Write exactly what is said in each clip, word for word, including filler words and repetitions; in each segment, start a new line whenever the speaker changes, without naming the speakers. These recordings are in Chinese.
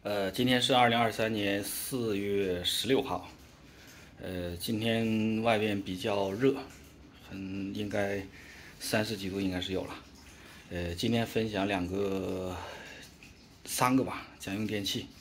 呃，今天是二零二三年四月十六号。呃，今天外面比较热，很应该三十几度应该是有了。呃，今天分享两个、三个吧，家用电器。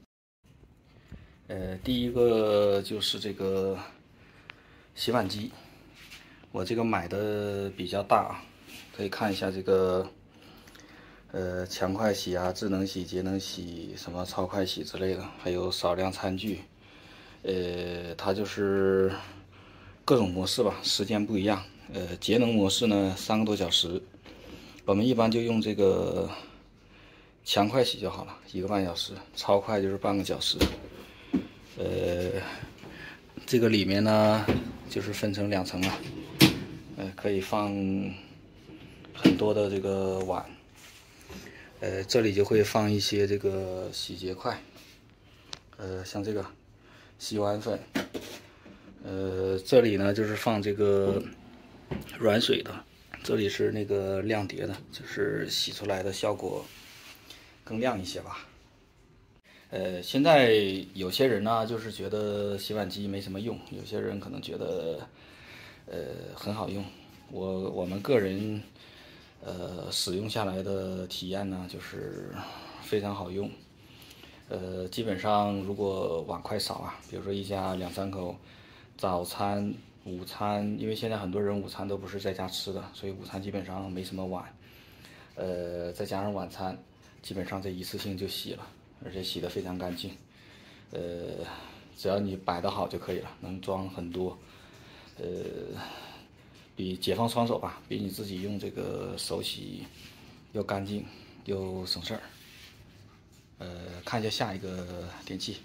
呃，第一个就是这个洗碗机，我这个买的比较大，可以看一下这个。呃，强快洗啊、智能洗、节能洗、什么超快洗之类的，还有少量餐具。呃，它就是各种模式吧，时间不一样。呃，节能模式呢，三个多小时，我们一般就用这个强快洗就好了，一个半小时；超快就是半个小时。呃，这个里面呢，就是分成两层啊，呃，可以放很多的这个碗。呃，这里就会放一些这个洗洁块，呃，像这个洗碗粉，呃，这里呢就是放这个软水的，这里是那个亮碟的，就是洗出来的效果更亮一些吧。呃，现在有些人呢，就是觉得洗碗机没什么用，有些人可能觉得呃很好用。我我们个人。呃，使用下来的体验呢，就是非常好用。呃，基本上如果碗筷少啊，比如说一家两三口，早餐、午餐，因为现在很多人午餐都不是在家吃的，所以午餐基本上没什么碗。呃，再加上晚餐，基本上这一次性就洗了，而且洗得非常干净。呃，只要你摆得好就可以了，能装很多。呃。比解放双手吧，比你自己用这个手洗又干净又省事儿。呃，看一下下一个电器。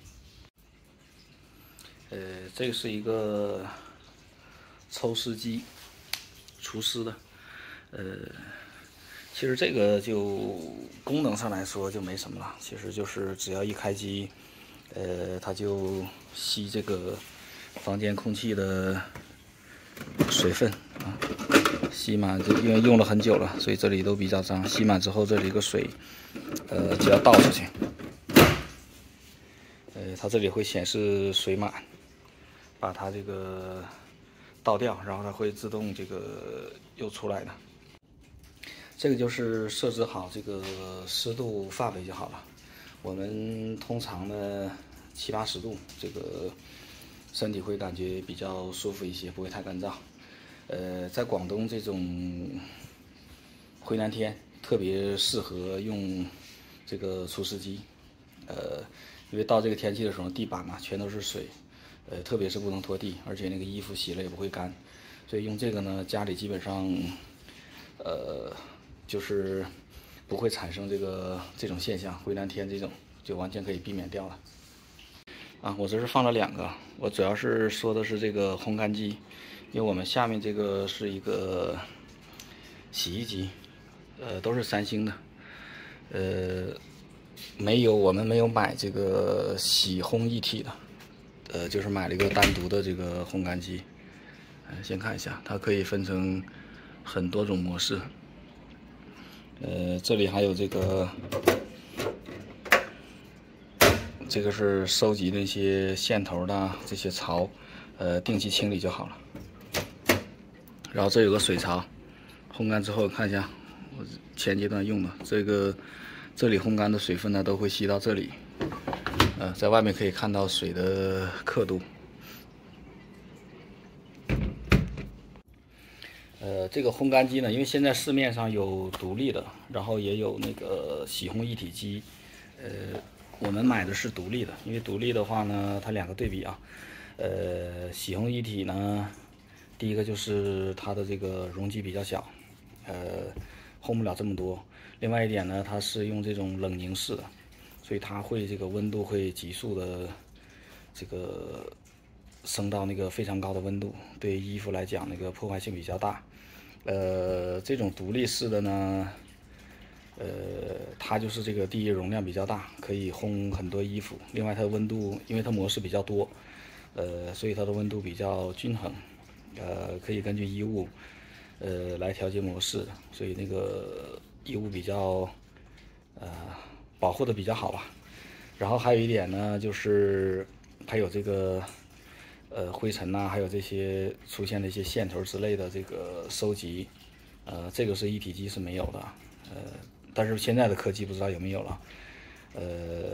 呃，这个是一个抽湿机，除湿的。呃，其实这个就功能上来说就没什么了，其实就是只要一开机，呃，它就吸这个房间空气的水分啊。吸满，就因为用了很久了，所以这里都比较脏。吸满之后，这里一个水，呃，只要倒出去，呃，它这里会显示水满，把它这个倒掉，然后它会自动这个又出来的。这个就是设置好这个湿度范围就好了。我们通常呢七八十度，这个身体会感觉比较舒服一些，不会太干燥。呃，在广东这种回南天，特别适合用这个除湿机。呃，因为到这个天气的时候，地板嘛全都是水，呃，特别是不能拖地，而且那个衣服洗了也不会干，所以用这个呢，家里基本上，呃，就是不会产生这个这种现象，回南天这种就完全可以避免掉了。啊，我这是放了两个，我主要是说的是这个烘干机。因为我们下面这个是一个洗衣机，呃，都是三星的，呃，没有我们没有买这个洗烘一体的，呃，就是买了一个单独的这个烘干机。呃，先看一下，它可以分成很多种模式，呃，这里还有这个，这个是收集那些线头的这些槽，呃，定期清理就好了。然后这有个水槽，烘干之后看一下，我前阶段用的这个，这里烘干的水分呢都会吸到这里，呃，在外面可以看到水的刻度。呃，这个烘干机呢，因为现在市面上有独立的，然后也有那个洗烘一体机，呃，我们买的是独立的，因为独立的话呢，它两个对比啊，呃，洗烘一体呢。第一个就是它的这个容积比较小，呃，烘不了这么多。另外一点呢，它是用这种冷凝式的，所以它会这个温度会急速的这个升到那个非常高的温度，对衣服来讲那个破坏性比较大。呃，这种独立式的呢，呃，它就是这个第一容量比较大，可以烘很多衣服。另外它的温度，因为它模式比较多，呃，所以它的温度比较均衡。呃，可以根据衣物，呃，来调节模式，所以那个衣物比较，呃，保护的比较好吧。 然后还有一点呢，就是还有这个呃灰尘呐、啊，还有这些出现的一些线头之类的这个收集，呃，这个是一体机是没有的，呃，但是现在的科技不知道有没有了，呃，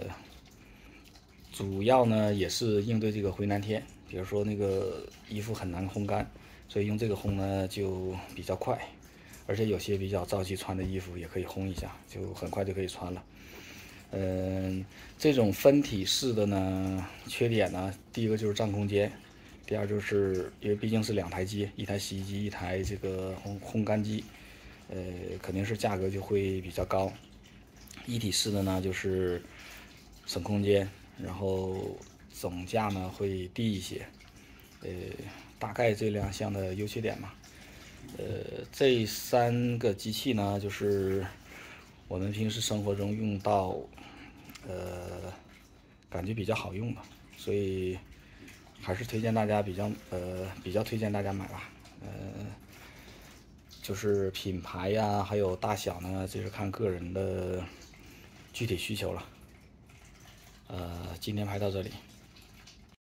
主要呢也是应对这个回南天，比如说那个衣服很难烘干，所以用这个烘呢就比较快，而且有些比较着急穿的衣服也可以烘一下，就很快就可以穿了。嗯，这种分体式的呢，缺点呢，第一个就是占空间，第二就是因为毕竟是两台机，一台洗衣机，一台这个烘烘干机，呃，肯定是价格就会比较高。一体式的呢，就是省空间，然后总价呢会低一些，呃，大概这两项的优缺点嘛。呃，这三个机器呢，就是我们平时生活中用到，呃，感觉比较好用的，所以还是推荐大家比较呃比较推荐大家买吧。呃，就是品牌呀，还有大小呢，这是看个人的具体需求了。呃，今天拍到这里。